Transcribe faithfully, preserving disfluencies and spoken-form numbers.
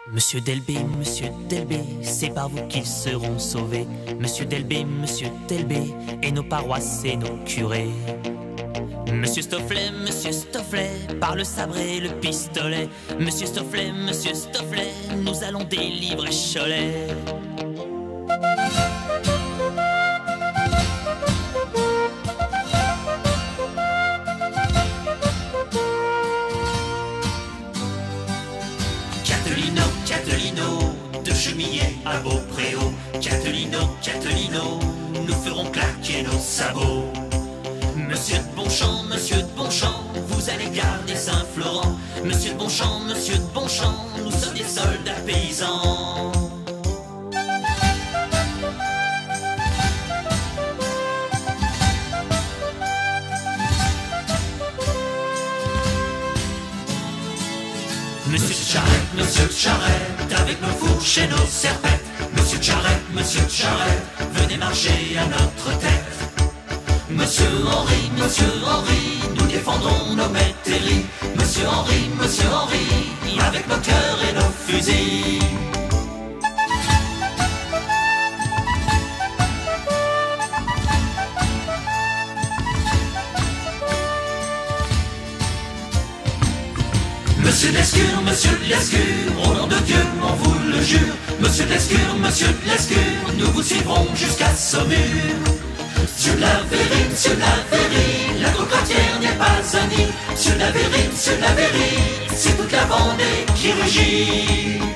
Monsieur Delbé, Monsieur Delbé, c'est par vous qu'ils seront sauvés. Monsieur Delbé, Monsieur Delbé, et nos paroisses et nos curés. Monsieur Stofflet, Monsieur Stofflet, par le sabre et le pistolet. Monsieur Stofflet, Monsieur Stofflet, nous allons délivrer Cholet. Catelino, Catelino, de Chemillé à Beaupréau. Catelino, Catelino, nous ferons claquer nos sabots. Monsieur de Bonchamp, Monsieur de Bonchamp, vous allez garder Saint-Florent. Monsieur de Bonchamp, Monsieur de Bonchamp, nous sommes des soldats paysans. Monsieur de Charette, Monsieur de Charette, avec nos fourches et nos serpettes. Monsieur de Charette, Monsieur de Charette, venez marcher à notre tête. Monsieur Henri, Monsieur Henri, nous défendrons nos métairies. Monsieur Henri, Monsieur Henri, avec nos cœurs et nos fusils. Monsieur de Lescure, Monsieur de Lescure, au nom de Dieu, on vous le jure. Monsieur de Lescure, Monsieur de Lescure, nous vous suivrons jusqu'à Saumur. Monsieur de la Verrie, Monsieur de la Verrie, la cocotière n'est pas un nid. Monsieur de la Verrie, Monsieur de la Verrie, c'est toute la Vendée qui rugit.